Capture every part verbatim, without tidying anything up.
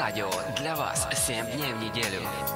Радио для вас семь дней в неделю.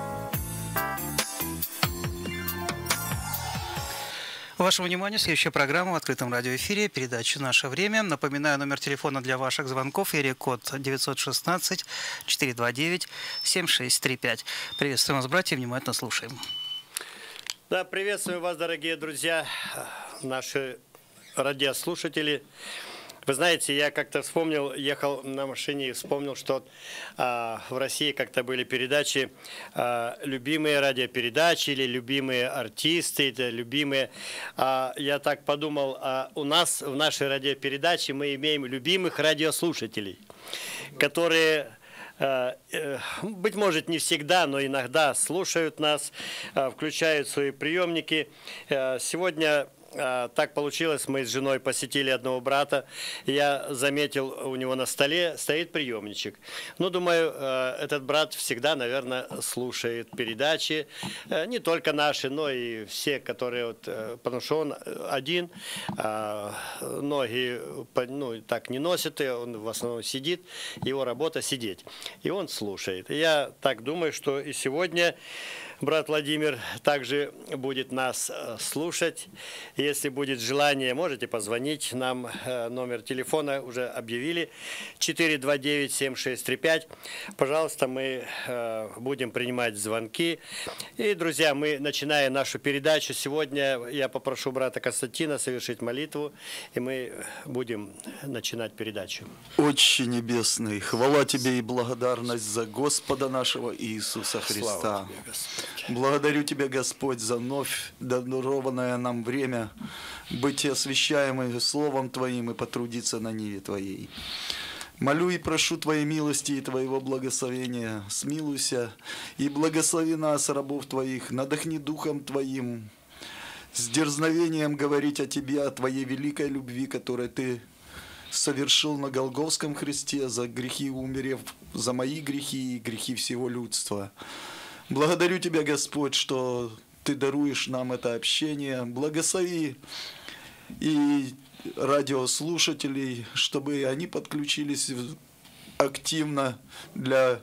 Вашему вниманию следующая программа в открытом радиоэфире, передача «Наше время». Напоминаю, номер телефона для ваших звонков, эрикод девятьсот шестнадцать четыреста двадцать девять семьдесят шесть тридцать пять. Приветствуем вас, братья, внимательно слушаем. Да, приветствую вас, дорогие друзья, наши радиослушатели. Вы знаете, я как-то вспомнил, ехал на машине и вспомнил, что а, в России как-то были передачи, а, любимые радиопередачи или любимые артисты, это любимые. А, я так подумал, а у нас в нашей радиопередаче мы имеем любимых радиослушателей, которые, а, э, быть может, не всегда, но иногда слушают нас, а, включают свои приемники. А, сегодня... Так получилось, мы с женой посетили одного брата, я заметил, у него на столе стоит приемничек. Ну, думаю, этот брат всегда, наверное, слушает передачи, не только наши, но и все, которые, вот, потому что он один, ноги, ну, так не носит, он в основном сидит, его работа сидеть, и он слушает. Я так думаю, что и сегодня брат Владимир также будет нас слушать. Если будет желание, можете позвонить. Нам номер телефона уже объявили. четыре два девять семь шесть три пять. Пожалуйста, мы будем принимать звонки. И, друзья, мы начинаем нашу передачу. Сегодня я попрошу брата Константина совершить молитву, и мы будем начинать передачу. Отче Небесный, хвала Тебе и благодарность за Господа нашего Иисуса Христа. Слава Тебе, Господь. Благодарю Тебя, Господь, за вновь дарованное нам время быть освящаемым Словом Твоим и потрудиться на ниве Твоей. Молю и прошу Твоей милости и Твоего благословения. Смилуйся и благослови нас, рабов Твоих, надохни Духом Твоим, с дерзновением говорить о Тебе, о Твоей великой любви, которую Ты совершил на Голгофском кресте, за грехи умерев, за мои грехи и грехи всего людства. Благодарю Тебя, Господь, что Ты даруешь нам это общение. Благослови и радиослушателей, чтобы они подключились активно для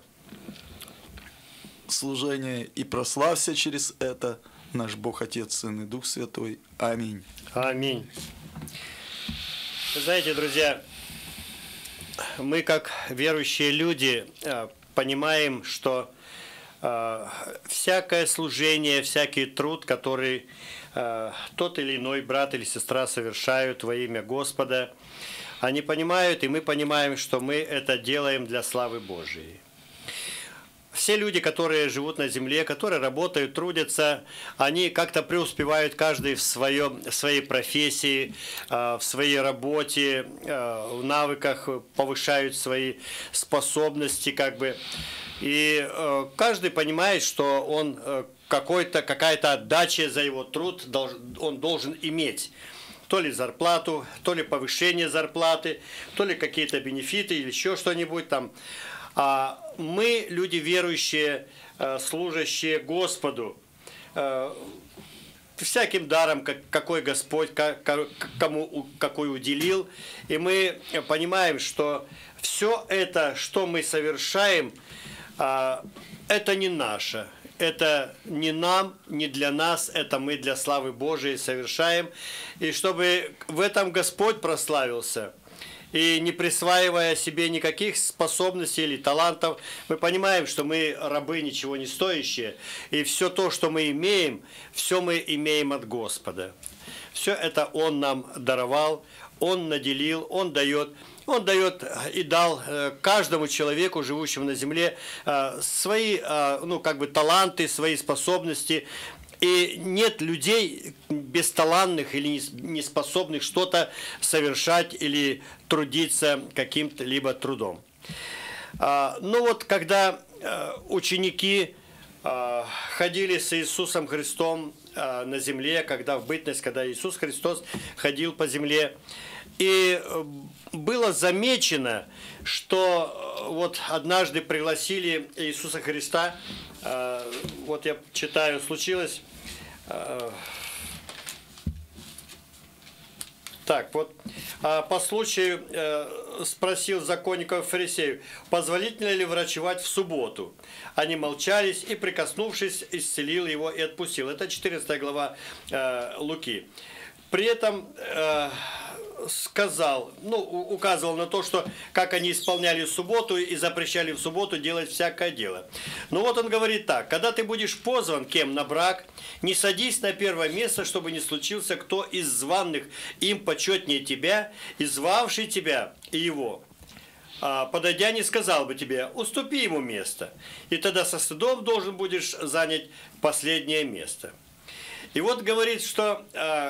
служения. И прославься через это наш Бог, Отец, Сын и Дух Святой. Аминь. Аминь. Вы знаете, друзья, мы как верующие люди понимаем, что всякое служение, всякий труд, который э, тот или иной брат или сестра совершают во имя Господа, они понимают, и мы понимаем, что мы это делаем для славы Божией. Все люди, которые живут на земле, которые работают, трудятся, они как-то преуспевают, каждый в, своем, в своей профессии, в своей работе, в навыках, повышают свои способности, как бы. И каждый понимает, что он какой-то, какая-то отдача за его труд он должен иметь. То ли зарплату, то ли повышение зарплаты, то ли какие-то бенефиты или еще что-нибудь там. А мы, люди верующие, служащие Господу, всяким даром, какой Господь кому какой уделил, и мы понимаем, что все это, что мы совершаем, это не наше, это не нам, не для нас, это мы для славы Божией совершаем, и чтобы в этом Господь прославился. И не присваивая себе никаких способностей или талантов, мы понимаем, что мы рабы ничего не стоящие. И все то, что мы имеем, все мы имеем от Господа. Все это Он нам даровал, Он наделил, Он дает. Он дает и дал каждому человеку, живущему на земле, свои, ну, как бы таланты, свои способности. И нет людей бесталанных или неспособных что-то совершать или трудиться каким-то либо трудом. Ну вот, когда ученики ходили с Иисусом Христом на земле, когда в бытность, когда Иисус Христос ходил по земле, и было замечено, что вот однажды пригласили Иисуса Христа, вот я читаю, случилось, Так, вот по случаю э, спросил законников и фарисеев, позволительно ли врачевать в субботу. Они молчались, и, прикоснувшись, исцелил его и отпустил. Это четырнадцатая глава э, Луки. При этом э, сказал, ну, указывал на то, что как они исполняли субботу и запрещали в субботу делать всякое дело. Но вот он говорит так: когда ты будешь позван кем на брак, не садись на первое место, чтобы не случился кто из званых им почетнее тебя, и звавший тебя и его, подойдя, не сказал бы тебе: уступи ему место, и тогда со стыдом должен будешь занять последнее место. И вот говорит, что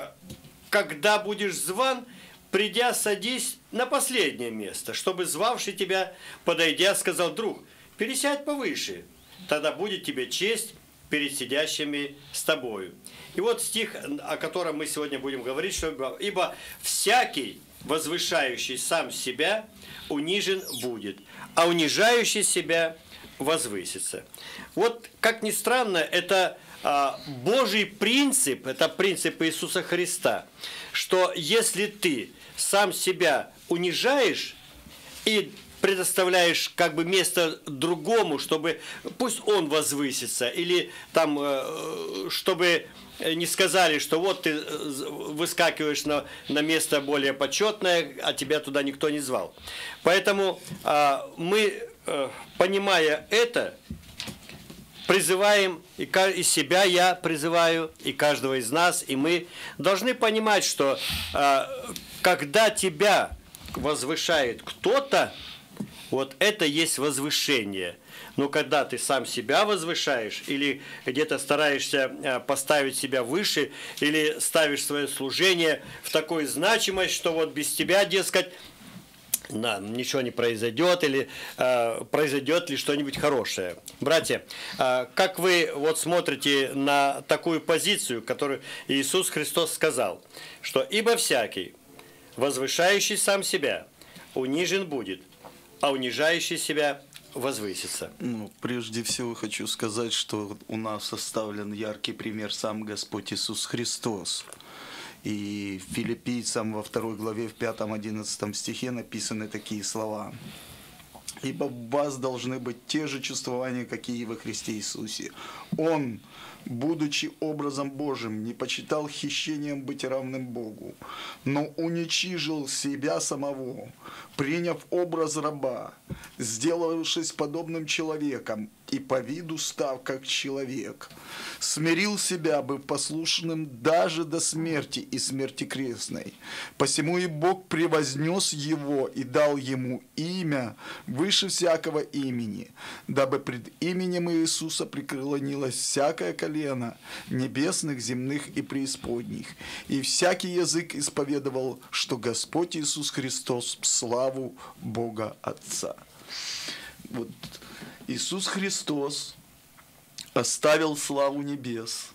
когда будешь зван, придя, садись на последнее место, чтобы звавший тебя, подойдя, сказал: друг, пересядь повыше, тогда будет тебе честь перед сидящими с тобою. И вот стих, о котором мы сегодня будем говорить, что ибо всякий, возвышающий сам себя, унижен будет, а унижающий себя возвысится. Вот, как ни странно, это а, Божий принцип, это принцип Иисуса Христа, что если ты сам себя унижаешь и предоставляешь как бы место другому, чтобы пусть он возвысится, или там, чтобы не сказали, что вот ты выскакиваешь на, на место более почетное, а тебя туда никто не звал. Поэтому а, мы, понимая это, призываем, и, и себя я призываю, и каждого из нас, и мы должны понимать, что а, когда тебя возвышает кто-то, вот это есть возвышение. Но когда ты сам себя возвышаешь, или где-то стараешься поставить себя выше, или ставишь свое служение в такую значимость, что вот без тебя, дескать, да, ничего не произойдет, или э, произойдет ли что-нибудь хорошее. Братья, э, как вы вот смотрите на такую позицию, которую Иисус Христос сказал, что «Ибо всякий, возвышающий сам себя, унижен будет, а унижающий себя возвысится». Ну, прежде всего хочу сказать, что у нас составлен яркий пример сам Господь Иисус Христос. И Филиппийцам во второй главе, в пятом-одиннадцатом стихе написаны такие слова: «Ибо в вас должны быть те же чувствования, какие и во Христе Иисусе. Он, будучи образом Божьим, не почитал хищением быть равным Богу, но уничижил себя самого, приняв образ раба, сделавшись подобным человеком, и по виду став как человек, смирил себя, быв послушным даже до смерти и смерти крестной. Посему и Бог превознес его и дал ему имя выше всякого имени, дабы пред именем Иисуса преклонилось всякое колено небесных, земных и преисподних, и всякий язык исповедовал, что Господь Иисус Христос в славу Бога Отца». Вот Иисус Христос оставил славу небес,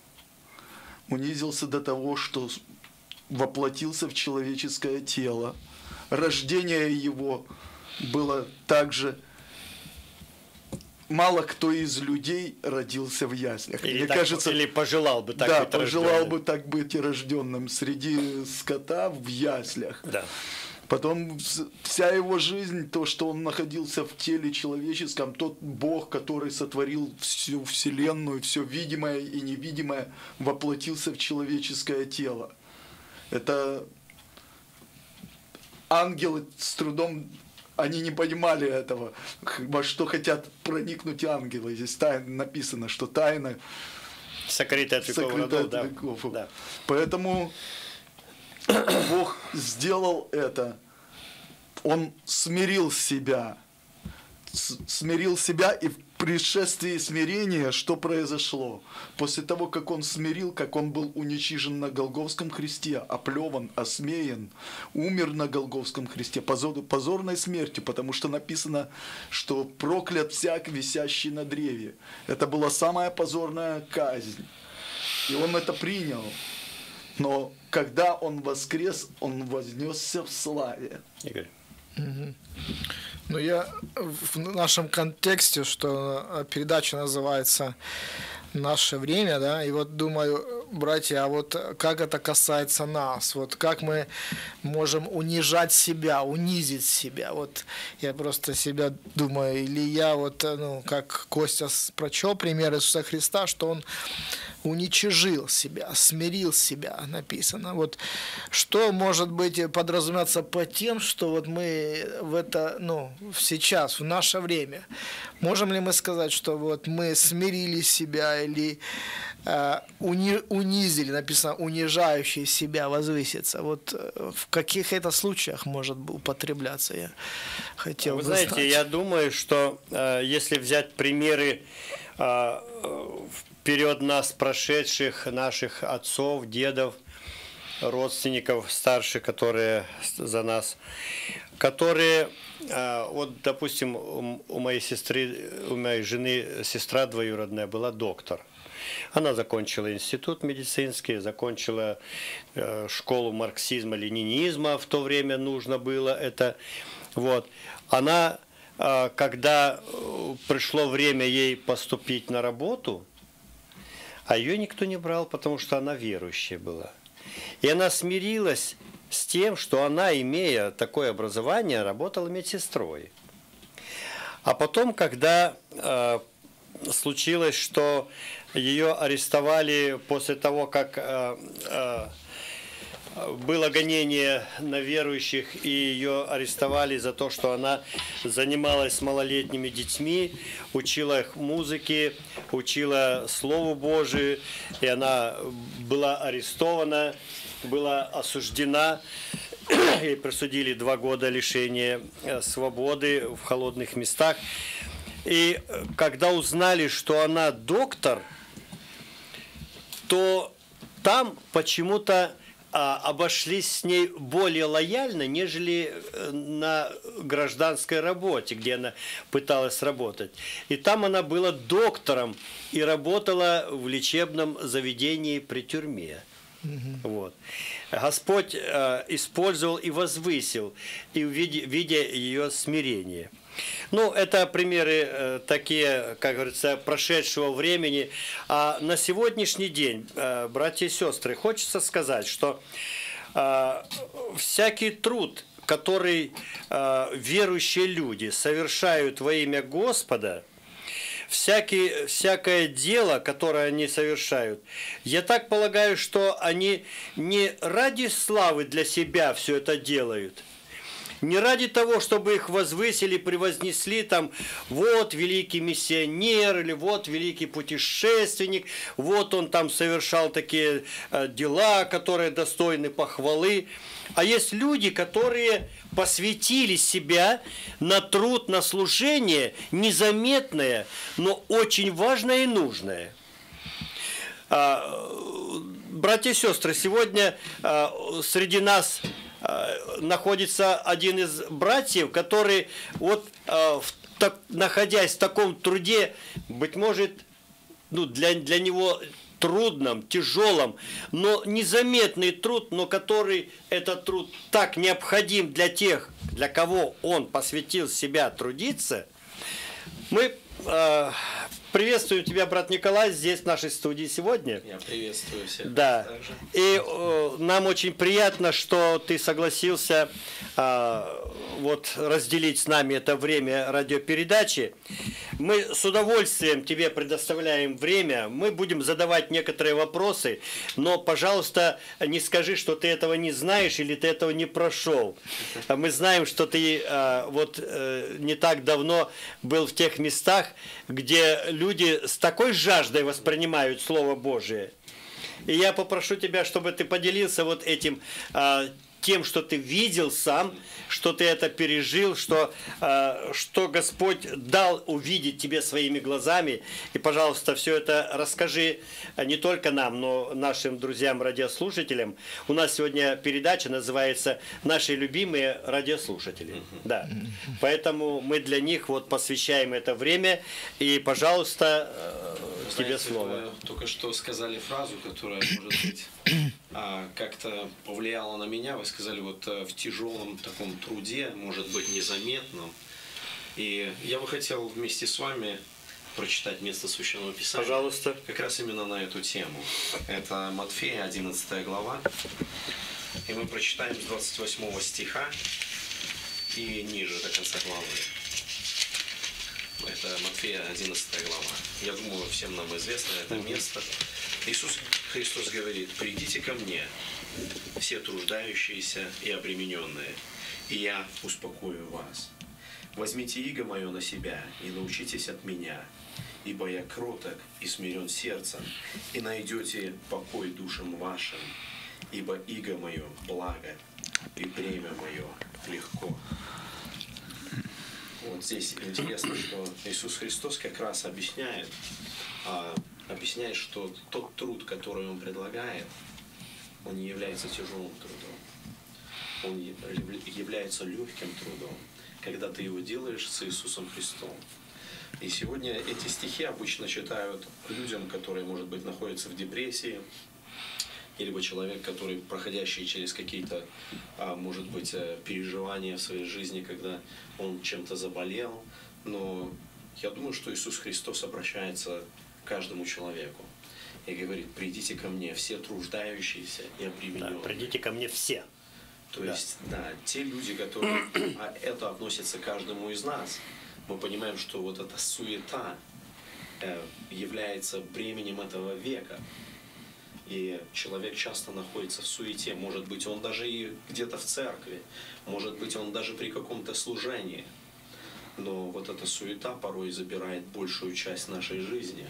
унизился до того, что воплотился в человеческое тело. Рождение его было также... Мало кто из людей родился в яслях. Или, Мне так, кажется, или пожелал бы так да, быть пожелал рожденным. бы так быть и рожденным среди скота в яслях. Да. Потом вся его жизнь, то, что он находился в теле человеческом, тот Бог, который сотворил всю вселенную, все видимое и невидимое, воплотился в человеческое тело. Это ангелы с трудом, они не понимали этого, во что хотят проникнуть ангелы. Здесь тайна, написано, что тайна сокрытая от веков, сокрытая родов, от веков. Да. Да. Поэтому Бог сделал это, Он смирил себя, смирил себя, и в пришествии смирения что произошло? После того, как Он смирил, как Он был уничижен на Голгофском кресте, оплеван, осмеян, умер на Голгофском кресте позор, позорной смертью, потому что написано, что проклят всяк, висящий на древе. Это была самая позорная казнь, и Он это принял. Но когда Он воскрес, Он вознесся в славе. Игорь. Угу. Ну, я в нашем контексте, что передача называется «Наше время», да, и вот думаю, братья, а вот как это касается нас? Вот как мы можем унижать себя, унизить себя? Вот я просто себя думаю, или я вот, ну, как Костя прочел пример Иисуса Христа, что он уничижил себя, смирил себя, написано. Вот что может быть подразумеваться по тем, что вот мы в это, ну, сейчас, в наше время, можем ли мы сказать, что вот мы смирили себя или э, уни, унизили, написано, унижающий себя возвыситься? Вот в каких это случаях может употребляться? Я хотел Вы бы знаете, знать. я думаю, что э, если взять примеры э, вперед нас прошедших, наших отцов, дедов, родственников старших, которые за нас, которые, вот, допустим, у моей сестры, у моей жены сестра двоюродная была доктор. Она закончила институт медицинский, закончила школу марксизма-ленинизма, в то время нужно было это. Вот. Она, когда пришло время ей поступить на работу, а ее никто не брал, потому что она верующая была. И она смирилась с тем, что она, имея такое образование, работала медсестрой. А потом, когда э, случилось, что ее арестовали после того, как э, э, было гонение на верующих, и ее арестовали за то, что она занималась с малолетними детьми, учила их музыке, учила Слову Божию, и она была арестована, была осуждена, ей присудили два года лишения свободы в холодных местах. И когда узнали, что она доктор, то там почему-то обошлись с ней более лояльно, нежели на гражданской работе, где она пыталась работать. И там она была доктором и работала в лечебном заведении при тюрьме. Угу. Вот. Господь э, использовал и возвысил, и видя, видя ее смирение. Ну, это примеры э, такие, как говорится, прошедшего времени. А на сегодняшний день, э, братья и сестры, хочется сказать, что э, всякий труд, который э, верующие люди совершают во имя Господа, всякие, всякое дело, которое они совершают, я так полагаю, что они не ради славы для себя все это делают, не ради того, чтобы их возвысили, превознесли, там, вот великий миссионер, или вот великий путешественник, вот он там совершал такие э, дела, которые достойны похвалы. А есть люди, которые посвятили себя на труд, на служение, незаметное, но очень важное и нужное. Братья и сестры, сегодня среди нас находится один из братьев, который, вот, находясь в таком труде, быть может, ну, для, для него трудном, тяжелом, но незаметный труд, но который этот труд так необходим для тех, для кого он посвятил себя трудиться. Мы э, приветствуем тебя, брат Николай, здесь в нашей студии сегодня. Я приветствую всех. Да. Также. И э, нам очень приятно, что ты согласился э, вот разделить с нами это время радиопередачи. Мы с удовольствием тебе предоставляем время. Мы будем задавать некоторые вопросы, но, пожалуйста, не скажи, что ты этого не знаешь или ты этого не прошел. Мы знаем, что ты э, вот э, не так давно был в тех местах, где люди с такой жаждой воспринимают Слово Божие. И я попрошу тебя, чтобы ты поделился вот этим э, тем, что ты видел сам, что ты это пережил, что, э, что Господь дал увидеть тебе своими глазами. И, пожалуйста, все это расскажи не только нам, но нашим друзьям-радиослушателям. У нас сегодня передача называется «Наши любимые радиослушатели». Uh-huh. Да. Поэтому мы для них вот посвящаем это время. И, пожалуйста, Вы тебе знаете, слово. Вы только что сказали фразу, которая, может быть, как-то повлияла на меня. Вы сказали, вот в тяжелом таком труде, может быть, незаметном. И я бы хотел вместе с вами прочитать место Священного Писания. Пожалуйста. Как раз именно на эту тему. Это Матфея, одиннадцатая глава. И мы прочитаем с двадцать восьмого стиха и ниже до конца главы. Это Матфея, одиннадцатая глава. Я думаю, всем нам известно это место. Иисус Христос говорит: «Придите ко мне, все труждающиеся и обремененные, и я успокою вас. Возьмите иго мое на себя и научитесь от меня, ибо я кроток и смирен сердцем, и найдете покой душам вашим, ибо иго мое благо, и бремя мое легко». Вот здесь интересно, что Иисус Христос как раз объясняет, а, объясняет, что тот труд, который Он предлагает, он не является тяжелым трудом. Он является легким трудом, когда ты его делаешь с Иисусом Христом. И сегодня эти стихи обычно читают людям, которые, может быть, находятся в депрессии, либо человек, который, проходящий через какие-то, может быть, переживания в своей жизни, когда он чем-то заболел. Но я думаю, что Иисус Христос обращается к каждому человеку и говорит: «Придите ко мне, все труждающиеся и обремененные». Да, придите ко мне все. То Да. есть, да, те люди, которые, а это относится к каждому из нас, мы понимаем, что вот эта суета э, является бременем этого века. И человек часто находится в суете. Может быть, он даже и где-то в церкви, может быть, он даже при каком-то служении. Но вот эта суета порой забирает большую часть нашей жизни.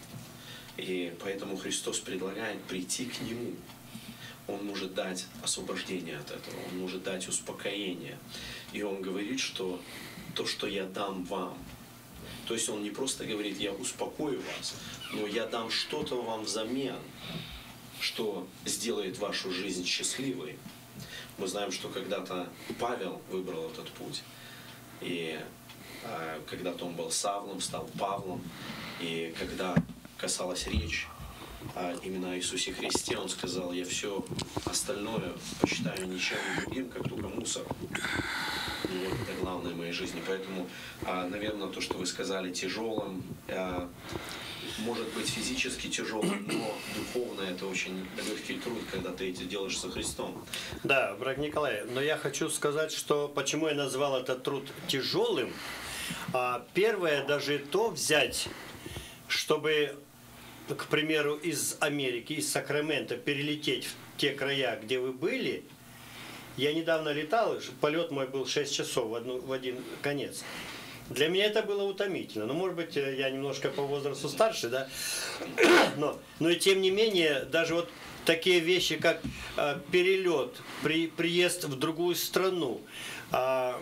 И поэтому Христос предлагает прийти к Нему. Он может дать освобождение от этого, Он может дать успокоение. И Он говорит, что то, что я дам вам, то есть Он не просто говорит: я успокою вас, но я дам что-то вам взамен, что сделает вашу жизнь счастливой. Мы знаем, что когда-то Павел выбрал этот путь. И э, когда-то он был Савлом, стал Павлом. И когда касалась речь а именно о Иисусе Христе, он сказал: я все остальное посчитаю ничем другим, как только мусор. И вот это главное в моей жизни. Поэтому, наверное, то, что вы сказали, тяжелым, может быть физически тяжелым, но духовно это очень легкий труд, когда ты это делаешь со Христом. Да, брат Николай, но я хочу сказать, что почему я назвал этот труд тяжелым. Первое, даже то взять, чтобы, к примеру, из Америки, из Сакрамента перелететь в те края, где вы были. Я недавно летал, полет мой был шесть часов в, одну, в один конец. Для меня это было утомительно. Ну, может быть, я немножко по возрасту старше, да, но, но и тем не менее, даже вот такие вещи, как э, перелет, при, приезд в другую страну, э,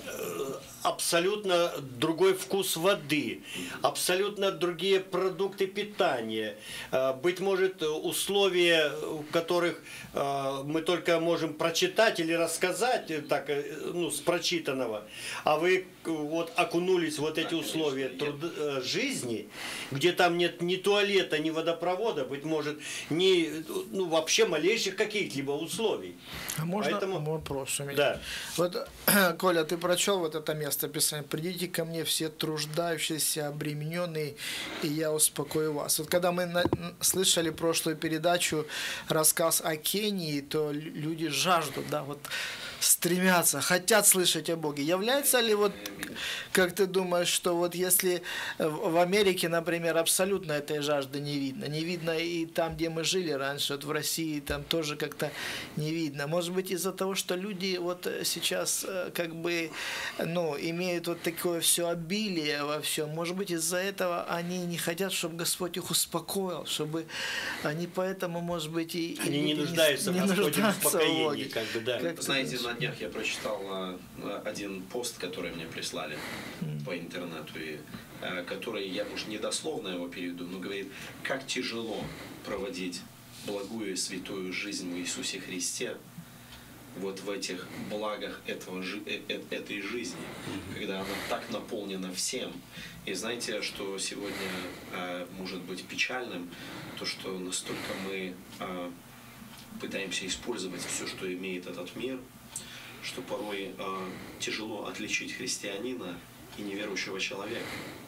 абсолютно другой вкус воды, абсолютно другие продукты питания, быть может, условия, в которых мы только можем прочитать или рассказать, так, ну, с прочитанного, а вы вот окунулись в вот эти условия труд... жизни, где там нет ни туалета, ни водопровода, быть может, ни, ну, вообще малейших каких-либо условий. А можно Поэтому... вопрос у меня? Да. Вот, Коля, ты прочел вот это место Писания: «Придите ко мне все труждающиеся, обремененные, и я успокою вас». Вот когда мы на... слышали прошлую передачу, рассказ о Кении, то люди жаждут, да, вот стремятся, хотят слышать о Боге. Является ли вот, как ты думаешь, что вот если в Америке, например, абсолютно этой жажды не видно, не видно и там, где мы жили раньше, вот в России, там тоже как-то не видно. Может быть, из-за того, что люди вот сейчас как бы, ну, имеют вот такое все обилие во всем, может быть, из-за этого они не хотят, чтобы Господь их успокоил, чтобы они поэтому, может быть, и... Они и не нуждаются не в Господне нуждаются успокоении, в как бы, да. Как Знаете, на днях я прочитал один пост, который мне прислали по интернету, и, который, я уж не дословно его переведу, но говорит: как тяжело проводить благую и святую жизнь в Иисусе Христе, вот в этих благах этого, этой жизни, когда она так наполнена всем. И знаете, что сегодня может быть печальным, то, что настолько мы пытаемся использовать все, что имеет этот мир, что порой тяжело отличить христианина и неверующего человека.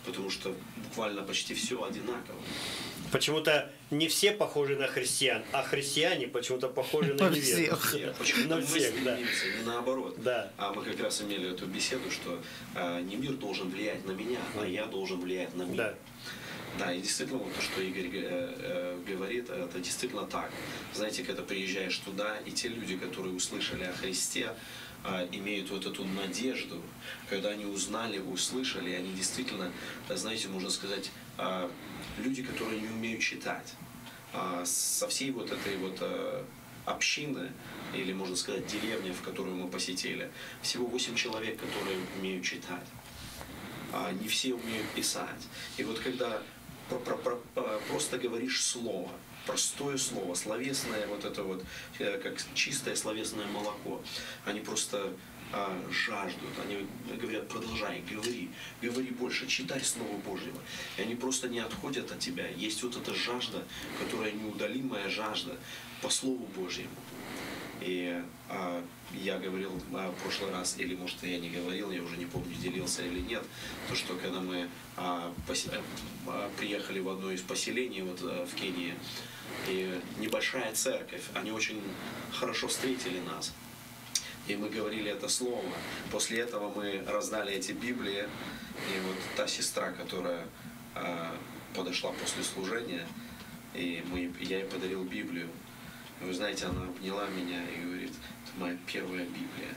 потому что буквально почти все одинаково. Почему-то не все похожи на христиан, а христиане почему-то похожи на На неверных. всех. Нет, почему-то На мы всех, да. стремимся, не наоборот. Да. А мы как раз имели эту беседу, что а, не мир должен влиять на меня, а я должен влиять на мир. Да. Да, и действительно, вот то, что Игорь э, э, говорит, это действительно так. Знаете, когда приезжаешь туда, и те люди, которые услышали о Христе, э, имеют вот эту надежду, когда они узнали, услышали, они действительно, знаете, можно сказать, э, люди, которые не умеют читать. Э, со всей вот этой вот э, общины, или, можно сказать, деревни, в которую мы посетили, всего восемь человек, которые умеют читать. А не все умеют писать. И вот когда про, про, про, просто говоришь слово, простое слово, словесное, вот это вот, как чистое словесное молоко, они просто а, жаждут, они говорят, продолжай, говори, говори больше, читай Слово Божьего. И они просто не отходят от тебя. Есть вот эта жажда, которая неудалимая жажда по Слову Божьему. И а, я говорил а, в прошлый раз, или может я не говорил, я уже не помню, делился или нет, то что когда мы а, пос, а, приехали в одно из поселений вот, а, в Кении, и небольшая церковь, они очень хорошо встретили нас. И мы говорили это слово. После этого мы раздали эти Библии. И вот та сестра, которая а, подошла после служения, и мы, я ей подарил Библию. Вы знаете, она обняла меня и говорит, это моя первая Библия.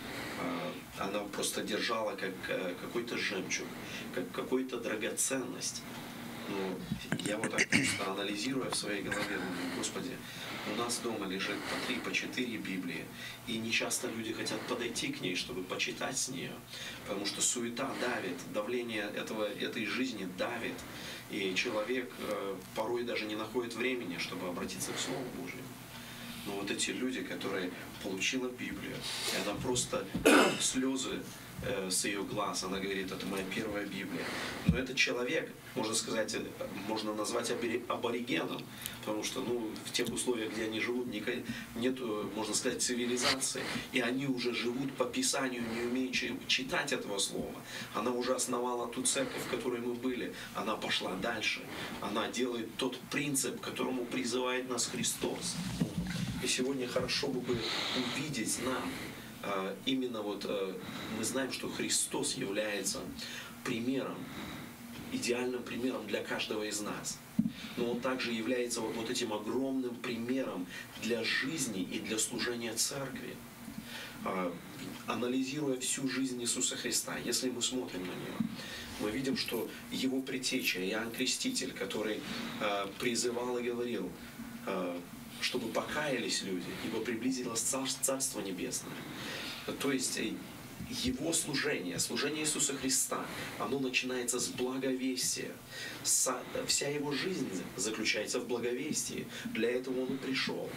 Она просто держала как какой-то жемчуг, как какую-то драгоценность. Но я вот так просто анализируя в своей голове, думаю, Господи, у нас дома лежит по три, по четыре Библии, и не часто люди хотят подойти к ней, чтобы почитать с нее, потому что суета давит, давление этого, этой жизни давит, и человек порой даже не находит времени, чтобы обратиться к Слову Божьему. Но вот эти люди, которые получила Библию, и она просто слезы э, с ее глаз, она говорит, это моя первая Библия. Но этот человек, можно сказать, можно назвать аборигеном, потому что ну, в тех условиях, где они живут, нет, можно сказать, цивилизации, и они уже живут по Писанию, не умеют читать этого слова. Она уже основала ту церковь, в которой мы были, она пошла дальше, она делает тот принцип, к которому призывает нас Христос. И сегодня хорошо бы увидеть нам, именно вот мы знаем, что Христос является примером, идеальным примером для каждого из нас. Но Он также является вот, вот этим огромным примером для жизни и для служения церкви. Анализируя всю жизнь Иисуса Христа, если мы смотрим на Него, мы видим, что Его предтеча, Иоанн Креститель, который призывал и говорил, чтобы покаялись люди, ибо приблизилось Царство Небесное. То есть Его служение, служение Иисуса Христа, оно начинается с благовестия. Вся Его жизнь заключается в благовестии. Для этого Он и пришел.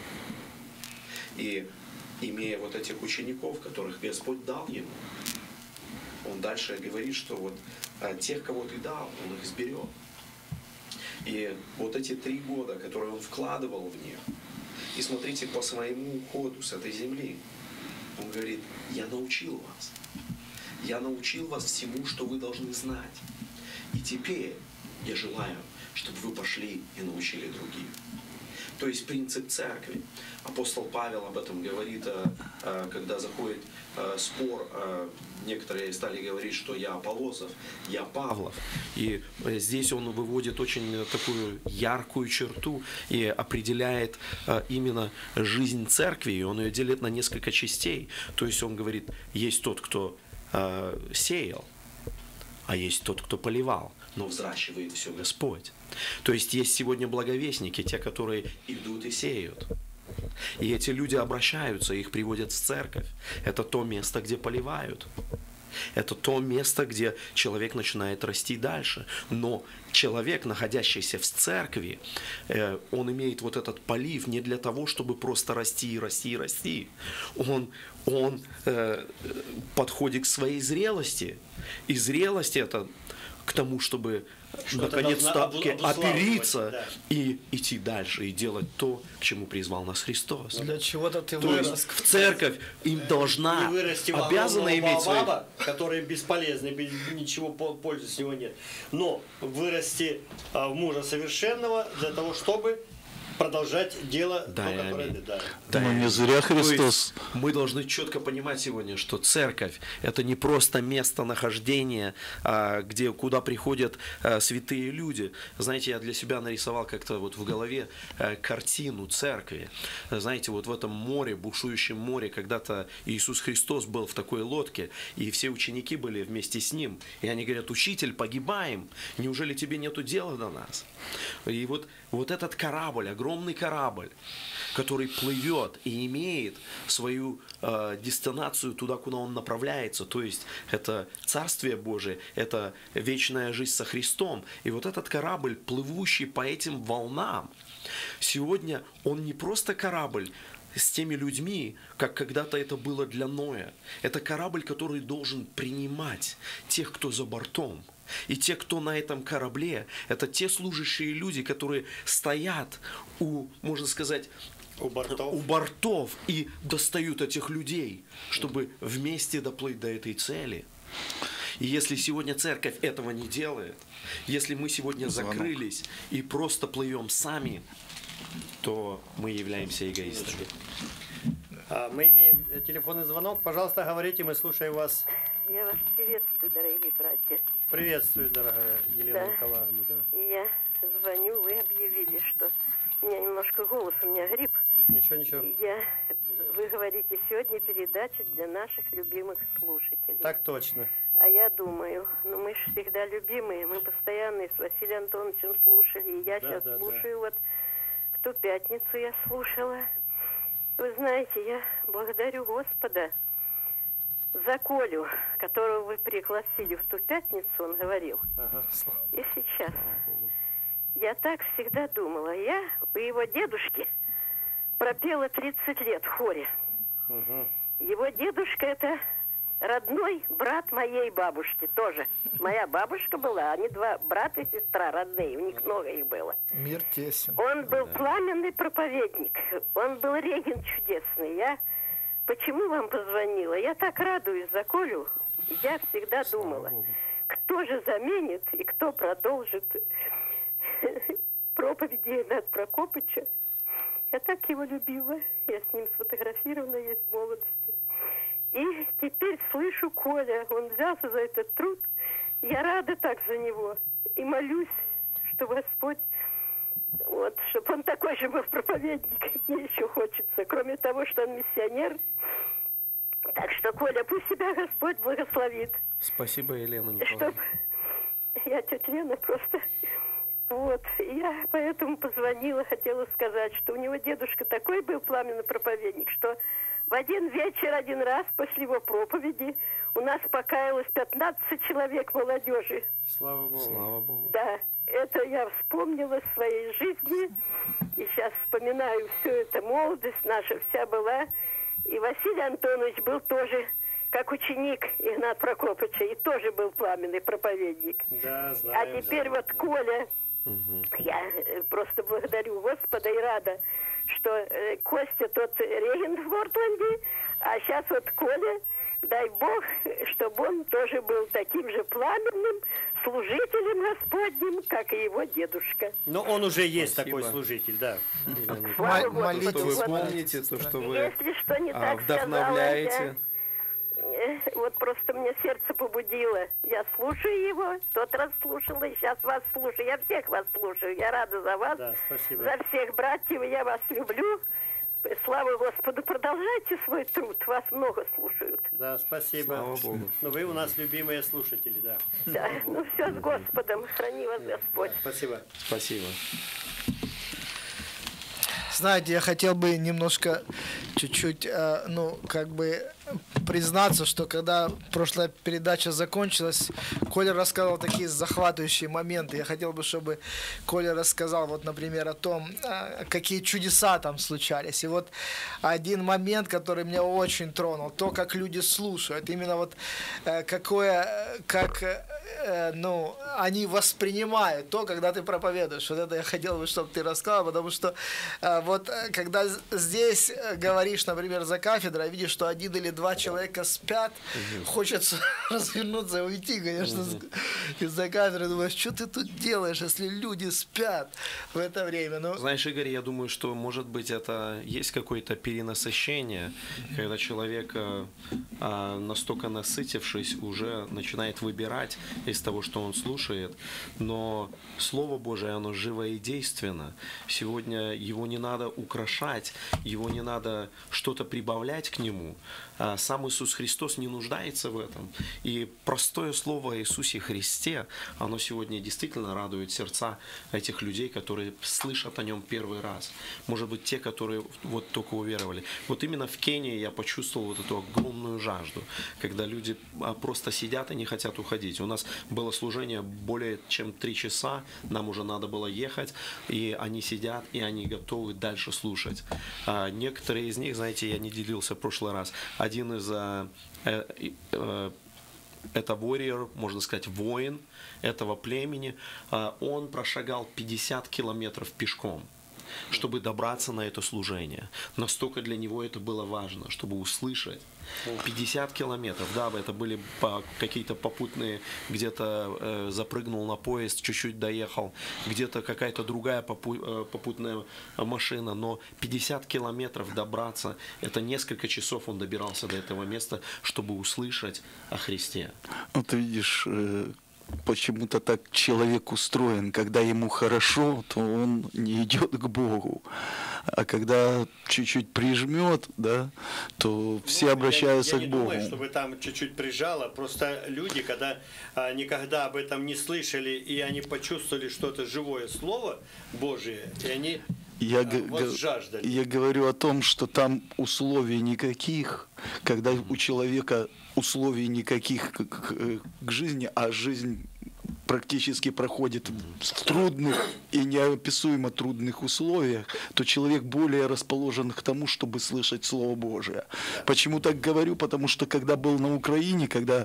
И имея вот этих учеников, которых Господь дал Ему, Он дальше говорит, что вот тех, кого Ты дал, Он их сберег. И вот эти три года, которые Он вкладывал в них, и смотрите, по своему уходу с этой земли, Он говорит, я научил вас. Я научил вас всему, что вы должны знать. И теперь я желаю, чтобы вы пошли и научили других. То есть принцип церкви. Апостол Павел об этом говорит, когда заходит спор, некоторые стали говорить, что я Аполлосов, я Павлов. И здесь он выводит очень такую яркую черту и определяет именно жизнь церкви, и он ее делит на несколько частей. То есть он говорит, есть тот, кто сеял, а есть тот, кто поливал, но взращивает все Господь. То есть есть сегодня благовестники, те, которые идут и сеют. И эти люди обращаются, их приводят в церковь. Это то место, где поливают. Это то место, где человек начинает расти дальше. Но человек, находящийся в церкви, он имеет вот этот полив не для того, чтобы просто расти, расти, расти. Он, он подходит к своей зрелости. И зрелость это к тому, чтобы Что-то наконец-то должна обу- обуславливать, опериться да. и идти дальше, и делать то, к чему призвал нас Христос. Для чего-то ты То вырос. есть в церковь им должна, Не вырасти в обязана огромного иметь свои... баобаба, который бесполезный, без ничего по- пользы с него нет. Но вырасти а, в мужа совершенного для того, чтобы продолжать дело, Да, то, и которое аминь. да. Да, Ну, и- не зря То есть Христос. мы должны четко понимать сегодня, что церковь – это не просто место нахождения, а, где, куда приходят а, святые люди. Знаете, я для себя нарисовал как-то вот в голове а, картину церкви. Знаете, вот в этом море, бушующем море, когда-то Иисус Христос был в такой лодке, и все ученики были вместе с Ним. И они говорят: «Учитель, погибаем, неужели тебе нету дела до нас?» И вот, вот этот корабль, огромный корабль, который плывет и имеет свою э, дестинацию туда, куда он направляется, то есть это Царствие Божие, это вечная жизнь со Христом. И вот этот корабль, плывущий по этим волнам, сегодня он не просто корабль с теми людьми, как когда-то это было для Ноя. Это корабль, который должен принимать тех, кто за бортом. И те, кто на этом корабле, это те служащие люди, которые стоят у, можно сказать, У бортов. у бортов и достают этих людей, чтобы вместе доплыть до этой цели. И если сегодня церковь этого не делает, если мы сегодня Звонок. закрылись и просто плывем сами, то мы являемся эгоистами. А, мы имеем э, телефонный звонок. Пожалуйста, говорите, мы слушаем вас. Я вас приветствую, дорогие братья. Приветствую, дорогая Елена Да. Николаевна. Да. И я звоню, вы объявили, что у меня немножко голос, у меня грипп. Ничего, ничего. И я, вы говорите, сегодня передача для наших любимых слушателей. Так точно. А я думаю, ну мы же всегда любимые, мы постоянно и с Василием Антоновичем слушали, и я Да, сейчас да, слушаю, вот в ту пятницу я слушала. Вы знаете, я благодарю Господа за Колю, которого вы пригласили в ту пятницу, он говорил. Ага. И сейчас. Я так всегда думала. Я у его дедушки пропела тридцать лет в хоре. Угу. Его дедушка — это родной брат моей бабушки тоже. Моя бабушка была, они два брата и сестра родные, у них много их было. Мир тесен. Он был пламенный проповедник, он был регент чудесный. Я почему вам позвонила? Я так радуюсь за Колю. Я всегда думала, кто же заменит и кто продолжит проповеди Игната Прокопыча. Я так его любила. Я с ним сфотографирована, есть в молодости. И теперь слышу Коля, он взялся за этот труд. Я рада так за него. И молюсь, что Господь, вот, чтобы он такой же был проповедник. Мне еще хочется, кроме того, что он миссионер. Так что, Коля, пусть себя Господь благословит. Спасибо, Елена Чтоб... Николаевна. Я тетя Лена просто... Вот, я поэтому позвонила, хотела сказать, что у него дедушка такой был пламенный проповедник, что в один вечер, один раз после его проповеди у нас покаялось пятнадцать человек молодежи. Слава Богу. Слава Богу. Да, это я вспомнила в своей жизни, и сейчас вспоминаю все это, молодость наша вся была. И Василий Антонович был тоже, как ученик Игната Прокопыча, и тоже был пламенный проповедник. Да, А знаем. теперь да, вот да. Коля, я э, просто благодарю Господа и рада, что э, Костя тот регент в Портленде, а сейчас вот Коля, дай Бог, чтобы он тоже был таким же пламенным служителем Господним, как и его дедушка. Но он уже есть Спасибо. такой служитель, да. Слава Мо- Господу, молитесь, Что вы вот. помните, то, что вы Если что не а, так вдохновляете. сказала, я, э, вот просто мне сердце побудило. Я слушаю его, тот раз слушала, и сейчас вас слушаю. Я всех вас слушаю. Я рада за вас, Да, спасибо. за всех братьев. Я вас люблю. Слава Господу, продолжайте свой труд. Вас много слушают. Да, спасибо. Слава Богу. Ну, вы у нас любимые слушатели, да. Да. Ну все с Господом. Храни вас Господь. Спасибо. Спасибо. Знаете, я хотел бы немножко, чуть-чуть, э, ну, как бы признаться, что когда прошлая передача закончилась, Коля рассказал такие захватывающие моменты. Я хотел бы, чтобы Коля рассказал, вот, например, о том, э, какие чудеса там случались. И вот один момент, который меня очень тронул, то, как люди слушают, именно вот э, какое, как э, э, ну, они воспринимают то, когда ты проповедуешь. Вот это я хотел бы, чтобы ты рассказал, потому что э, вот э, когда здесь говоришь, например, за кафедрой, видишь, что один или два человека спят, угу. хочется развернуться и уйти, конечно, угу. из-за кафедры. Думаешь, что ты тут делаешь, если люди спят в это время? Ну... Знаешь, Игорь, я думаю, что, может быть, это есть какое-то перенасыщение, когда человек, а, настолько насытившись, уже начинает выбирать из того, что он слушает. Но Слово Божие, оно живо и действенно. Сегодня его не надо украшать, его не надо что-то прибавлять к нему. А сам Иисус Христос не нуждается в этом. И простое слово о Иисусе Христе, оно сегодня действительно радует сердца этих людей, которые слышат о нем первый раз. Может быть, те, которые вот только уверовали. Вот именно в Кении я почувствовал вот эту огромную жажду, когда люди просто сидят и не хотят уходить. У нас было служение более чем три часа, нам уже надо было ехать, и они сидят, и они готовы дальше слушать. А некоторые из них, знаете, я не делился в прошлый раз, один из э, э, это warrior, можно сказать, воин этого племени, э, он прошагал пятьдесят километров пешком, чтобы добраться на это служение. Настолько для него это было важно, чтобы услышать. пятьдесят километров, да, это были по, какие-то попутные, где-то э, запрыгнул на поезд, чуть-чуть доехал, где-то какая-то другая попу, э, попутная машина, но пятьдесят километров добраться, это несколько часов он добирался до этого места, чтобы услышать о Христе. Вот видишь, э... почему-то так человек устроен, когда ему хорошо, то он не идет к Богу, а когда чуть-чуть прижмет, да, то все ну, обращаются я, я к Богу. Я не думаю, чтобы там чуть-чуть прижало, просто люди, когда а, никогда об этом не слышали, и они почувствовали, что это живое Слово Божие, и они я, возжаждали. Я говорю о том, что там условий никаких, когда у человека условий никаких к, к, к жизни, а жизнь практически проходит в трудных и неописуемо трудных условиях, то человек более расположен к тому, чтобы слышать Слово Божие. Почему так говорю? Потому что когда был на Украине, когда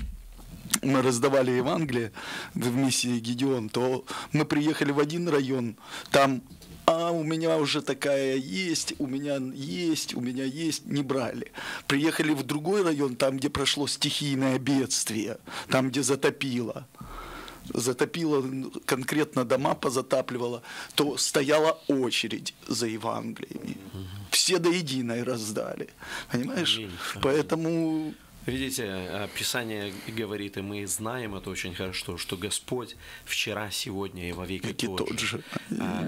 мы раздавали Евангелие в миссии Гедеон, то мы приехали в один район, там а у меня уже такая есть, у меня есть, у меня есть, не брали. Приехали в другой район, там, где прошло стихийное бедствие, там, где затопило, затопило конкретно дома, позатапливало, то стояла очередь за Евангелиями. Все до единой раздали, понимаешь? Поэтому... Видите, Писание говорит, и мы знаем это очень хорошо, что Господь вчера, сегодня и во веки тот, тот же. А,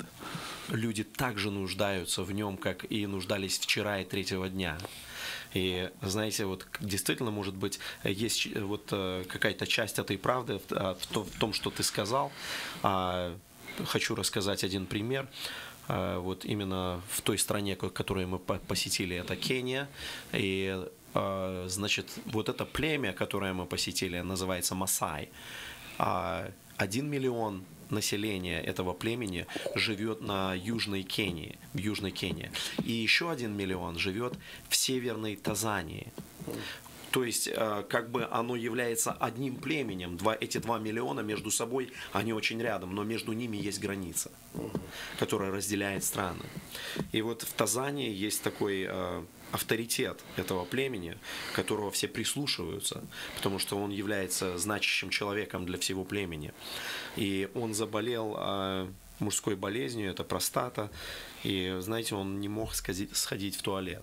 люди также нуждаются в Нем, как и нуждались вчера и третьего дня. И знаете, вот действительно, может быть, есть вот какая-то часть этой правды в том, что ты сказал. Хочу рассказать один пример. Вот именно в той стране, которую мы посетили, это Кения. И значит, вот это племя, которое мы посетили, называется Масай. Один миллион населения этого племени живет на Южной Кении, в Южной Кении. И еще один миллион живет в Северной Танзании. То есть, как бы оно является одним племенем. Два, эти два миллиона между собой, они очень рядом, но между ними есть граница, которая разделяет страны. И вот в Танзании есть такой авторитет этого племени, которого все прислушиваются, потому что он является значащим человеком для всего племени. И он заболел мужской болезнью, это простата, и, знаете, он не мог сходить в туалет.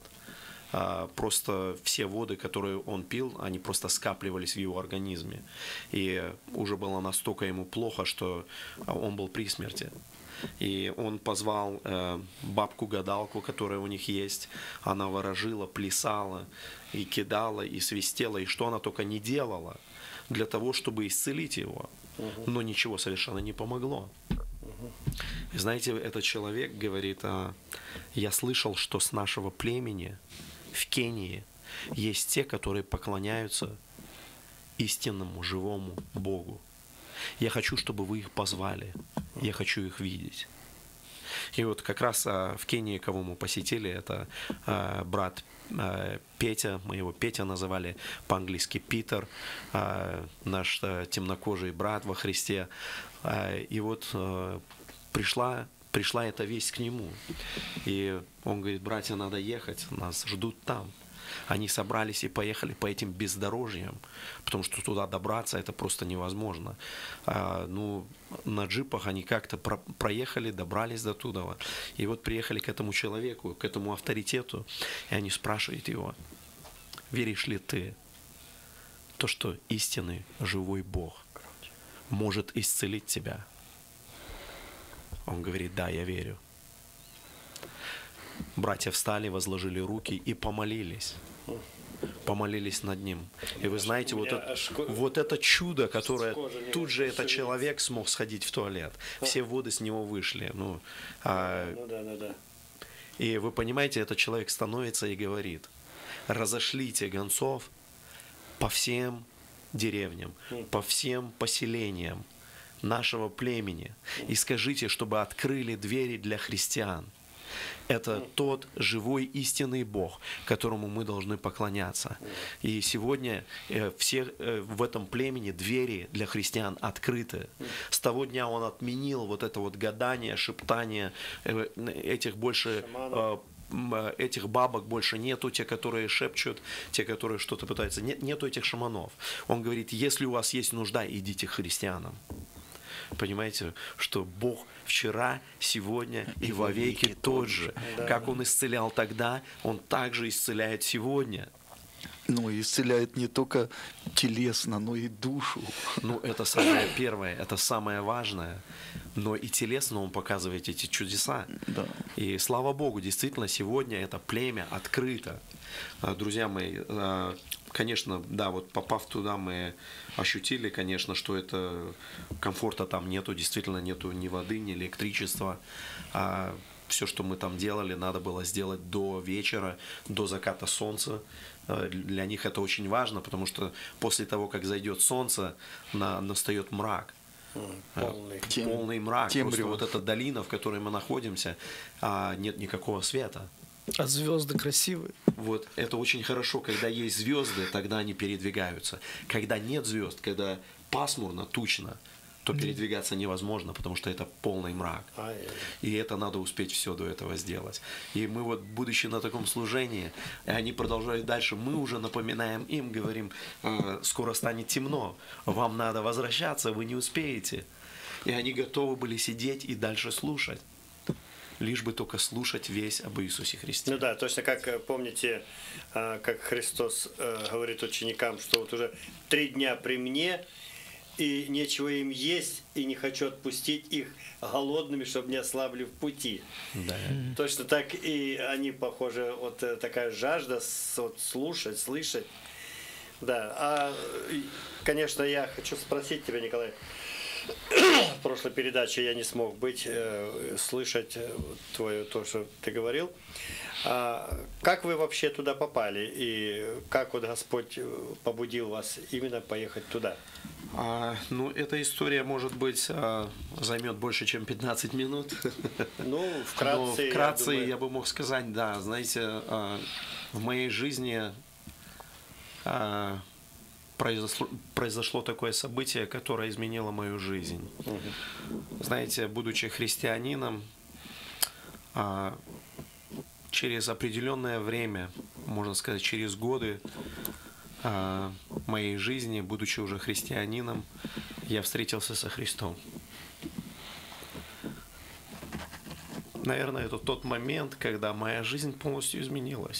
Просто все воды, которые он пил, они просто скапливались в его организме. И уже было настолько ему плохо, что он был при смерти. И он позвал э, бабку-гадалку, которая у них есть. Она ворожила, плясала, и кидала, и свистела, и что она только не делала для того, чтобы исцелить его. Но ничего совершенно не помогло. И знаете, этот человек говорит, а, я слышал, что с нашего племени в Кении есть те, которые поклоняются истинному, живому Богу. Я хочу, чтобы вы их позвали. Я хочу их видеть. И вот как раз в Кении, кого мы посетили, это брат Петя, мы его Петя называли, по-английски Питер, наш темнокожий брат во Христе. И вот пришла, пришла эта весть к нему. И он говорит: братья, надо ехать, нас ждут там. Они собрались и поехали по этим бездорожьям, потому что туда добраться это просто невозможно. А, ну, на джипах они как-то про проехали, добрались до туда. И вот приехали к этому человеку, к этому авторитету, и они спрашивают его: веришь ли ты в то, что истинный живой Бог может исцелить тебя? Он говорит: да, я верю. Братья встали, возложили руки и помолились. Помолились над ним. И вы знаете, вот это, вот это чудо, которое тут же этот человек смог сходить в туалет. Все воды с него вышли. Ну, а, Ну да, ну да. и вы понимаете, этот человек становится и говорит: разошлите гонцов по всем деревням, по всем поселениям нашего племени и скажите, чтобы открыли двери для христиан. Это тот живой истинный Бог, которому мы должны поклоняться. И сегодня э, все э, в этом племени двери для христиан открыты. С того дня он отменил вот это вот гадание, шептание, э, этих больше... Э, этих бабок больше нету, те, которые шепчут, те, которые что-то пытаются. Нет, нету этих шаманов. Он говорит: если у вас есть нужда, идите к христианам. Понимаете, что Бог вчера, сегодня и вовеки тот же. Да. Как Он исцелял тогда, Он также исцеляет сегодня. Ну, исцеляет не только телесно, но и душу. Ну, это самое первое, это самое важное. Но и телесно Он показывает эти чудеса. Да. И слава Богу, действительно, сегодня это племя открыто. Друзья мои, конечно, да, вот попав туда, мы ощутили, конечно, что это комфорта там нету, действительно нету ни воды, ни электричества. А все, что мы там делали, надо было сделать до вечера, до заката солнца. Для них это очень важно, потому что после того, как зайдет солнце, на, настает мрак. Полный. Тем- Полный мрак. тембрь. Просто вот эта долина, в которой мы находимся, а нет никакого света. А звезды красивые. Вот это очень хорошо, когда есть звезды, тогда они передвигаются. Когда нет звезд, когда пасмурно, тучно, то передвигаться невозможно, потому что это полный мрак. Ай-яй-яй. И это надо успеть все до этого сделать. И мы вот, будучи на таком служении, и они продолжают дальше, мы уже напоминаем им, говорим: «Э, скоро станет темно, вам надо возвращаться, вы не успеете. И они готовы были сидеть и дальше слушать. Лишь бы только слушать весь об Иисусе Христе. Ну да, точно как э, помните, э, как Христос э, говорит ученикам, что вот уже три дня при мне, и нечего им есть, и не хочу отпустить их голодными, чтобы не ослабли в пути. Да. Точно так и они, похоже, вот э, такая жажда с- вот, слушать, слышать. Да, а, и, конечно, я хочу спросить тебя, Николай, в прошлой передаче я не смог быть, э, слышать э, твое, то, что ты говорил. А как вы вообще туда попали? И как вот Господь э, побудил вас именно поехать туда? А, ну, эта история, может быть, а, займет больше, чем пятнадцать минут. Ну, вкратце, Но я вкратце думаю. я бы мог сказать, да, знаете, а, в моей жизни а, произошло, произошло такое событие, которое изменило мою жизнь. Знаете, будучи христианином, а, через определенное время, можно сказать, через годы а, моей жизни, будучи уже христианином, я встретился со Христом. Наверное, это тот момент, когда моя жизнь полностью изменилась.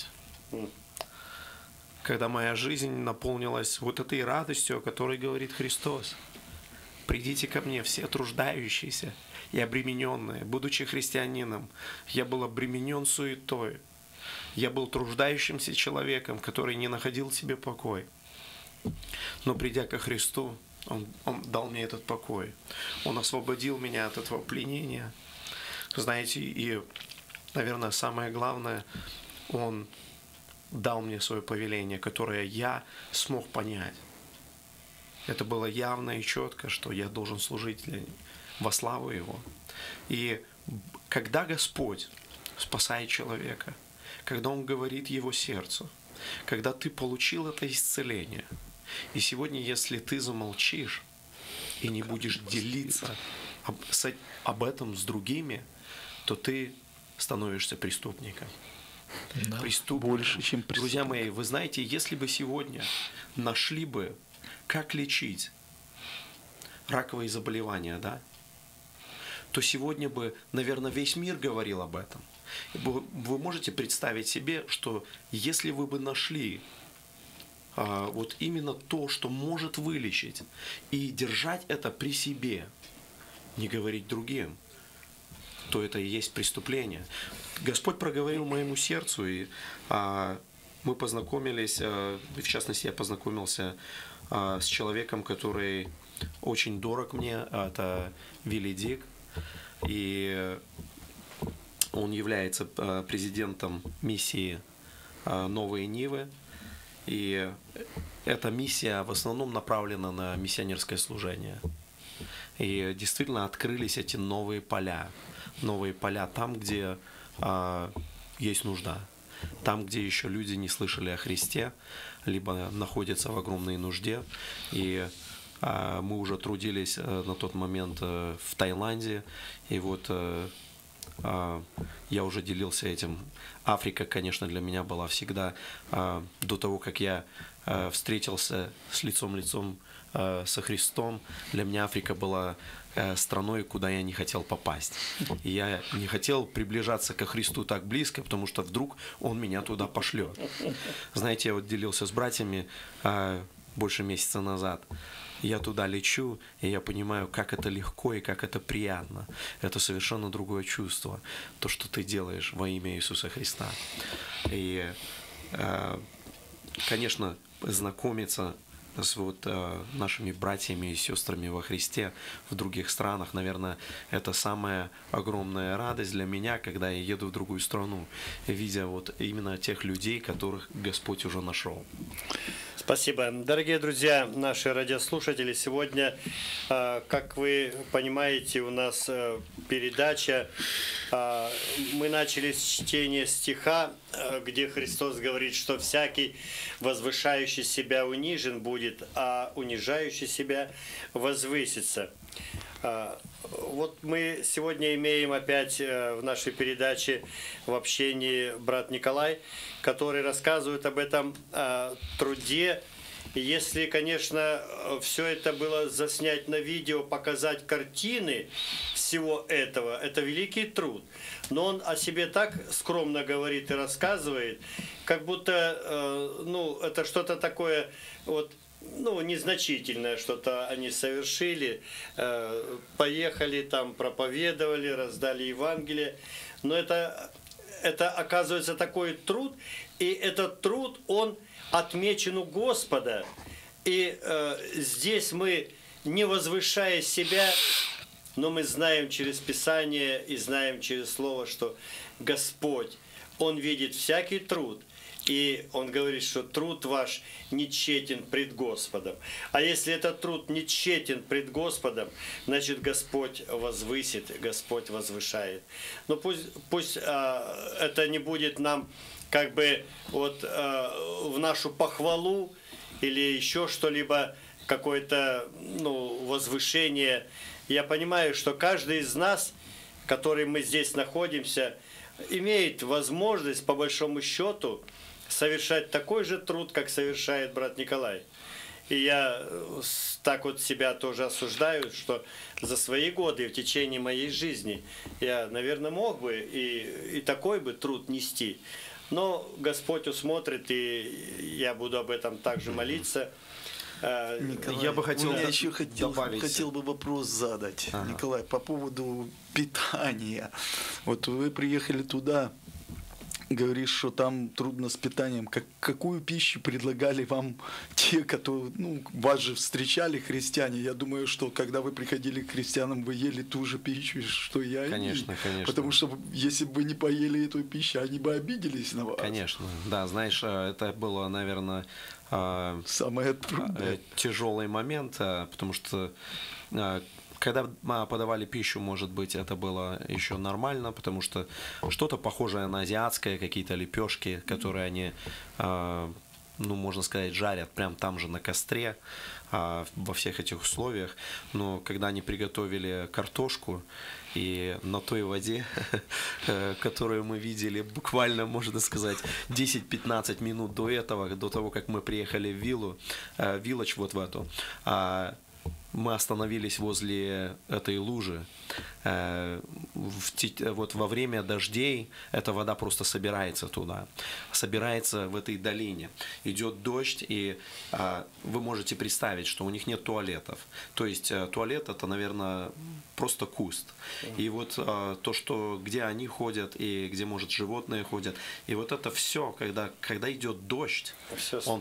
Когда моя жизнь наполнилась вот этой радостью, о которой говорит Христос. «Придите ко мне, все труждающиеся и обремененные». Будучи христианином, я был обременен суетой. Я был труждающимся человеком, который не находил себе покой. Но придя ко Христу, Он, Он дал мне этот покой. Он освободил меня от этого пленения. Знаете, и, наверное, самое главное, Он дал мне свое повеление, которое я смог понять. Это было явно и четко, что я должен служить для, во славу Его. И когда Господь спасает человека, когда Он говорит его сердцу, когда ты получил это исцеление, и сегодня, если ты замолчишь и не будешь делиться об, с, об этом с другими, то ты становишься преступником. Да, Преступником. Больше, чем преступник. Друзья мои, вы знаете, если бы сегодня нашли бы, как лечить раковые заболевания, да, то сегодня бы, наверное, весь мир говорил об этом. Вы, вы можете представить себе, что если вы бы нашли а, вот именно то, что может вылечить, и держать это при себе, не говорить другим, то это и есть преступление. Господь проговорил моему сердцу, и а, мы познакомились, а, в частности, я познакомился а, с человеком, который очень дорог мне, это Вилли Дик, и он является президентом миссии «Новые Нивы», и эта миссия в основном направлена на миссионерское служение. И действительно открылись эти новые поля, новые поля там, где а, есть нужда, там, где еще люди не слышали о Христе, либо находятся в огромной нужде. И а, мы уже трудились а, на тот момент а, в Таиланде, и вот а, а, я уже делился этим. Африка, конечно, для меня была всегда, а, до того, как я а, встретился с лицом лицом а, со Христом, для меня Африка была а, страной, куда я не хотел попасть. И я не хотел приближаться ко Христу так близко, потому что вдруг Он меня туда пошлет. Знаете, я вот делился с братьями а, больше месяца назад. Я туда лечу, и я понимаю, как это легко и как это приятно. Это совершенно другое чувство, то, что ты делаешь во имя Иисуса Христа. И, конечно, знакомиться с вот нашими братьями и сестрами во Христе в других странах, наверное, это самая огромная радость для меня, когда я еду в другую страну, видя вот именно тех людей, которых Господь уже нашел. Спасибо. Дорогие друзья, наши радиослушатели, сегодня, как вы понимаете, у нас передача. Мы начали с чтения стиха, где Христос говорит, что всякий возвышающий себя унижен будет, а унижающий себя возвысится. Вот мы сегодня имеем опять в нашей передаче в общении брат Николай, который рассказывает об этом труде. И если, конечно, все это было заснять на видео, показать картины всего этого, это великий труд. Но он о себе так скромно говорит и рассказывает, как будто ну, это что-то такое вот, ну, незначительное что-то они совершили, поехали там, проповедовали, раздали Евангелие, но это, это оказывается такой труд, и этот труд, он отмечен у Господа, и э, здесь мы, не возвышая себя, но мы знаем через Писание и знаем через Слово, что Господь, Он видит всякий труд, и Он говорит, что труд ваш не тщетен пред Господом. А если этот труд не тщетен пред Господом, значит Господь возвысит, Господь возвышает. Но пусть, пусть а, это не будет нам как бы вот а, в нашу похвалу или еще что-либо, какое-то ну, возвышение. Я понимаю, что каждый из нас, который мы здесь находимся, имеет возможность, по большому счету, совершать такой же труд, как совершает брат Николай. И я так вот себя тоже осуждаю, что за свои годы в течение моей жизни я, наверное, мог бы и, и такой бы труд нести. Но Господь усмотрит, и я буду об этом также молиться. Николай, я бы хотел я еще хотел, добавить. хотел бы вопрос задать, ага. Николай, по поводу питания. Вот вы приехали туда, говоришь, что там трудно с питанием. Как, какую пищу предлагали вам те, которые, ну, вас же встречали христиане? Я думаю, что когда вы приходили к христианам, вы ели ту же пищу, что и они. Конечно, конечно. Потому что если бы вы не поели эту пищу, они бы обиделись на вас. Конечно, да, знаешь, это было, наверное, самое трудное. тяжелый момент, потому что когда а, подавали пищу, может быть, это было еще нормально, потому что что-то похожее на азиатское, какие-то лепешки, которые они, а, ну, можно сказать, жарят прям там же на костре, а, во всех этих условиях. Но когда они приготовили картошку, и на той воде, которую мы видели буквально, можно сказать, десять-пятнадцать минут до этого, до того, как мы приехали в виллу, Village, вот в эту, мы остановились возле этой лужи. Вот во время дождей эта вода просто собирается туда, собирается в этой долине. Идет дождь, и вы можете представить, что у них нет туалетов. То есть туалет — это, наверное, просто куст. И вот то, что где они ходят и где, может, животные ходят, и вот это все, когда, когда идет дождь, он